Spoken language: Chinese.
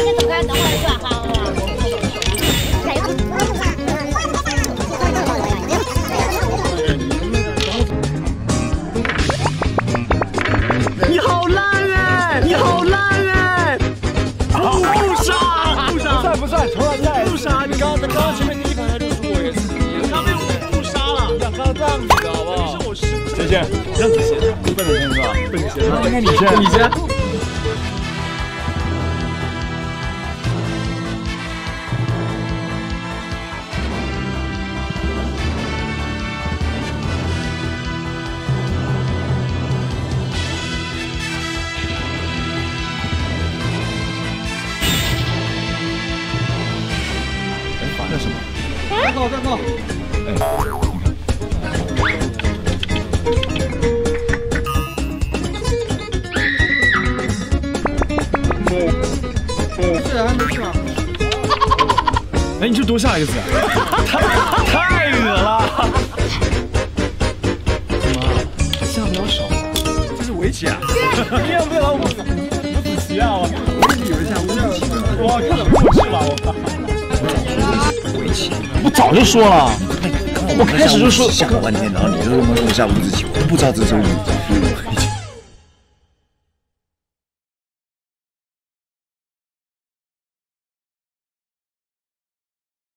先走开，等会儿是吧？好。 你好烂哎！你好烂哎！不杀，不算，重来再不杀。你刚前面第一盘就输我一次，你刚被我误杀了。你想刚刚这样子的好不好？是我失误。再见，让你先，笨的先是吧？笨先，今天你先，你先。 那什么？ 再告。这还没去吗？哎，你就多下一个字啊！太恶了！怎么？下比较少，这是围棋啊？你也不要我子棋啊！我一直以为下围棋。哇，看得过去了，我靠！ 围棋， 我早就说了， 我开始就说下半天，然后你就跟我说下五子棋，我都不知道这是围棋。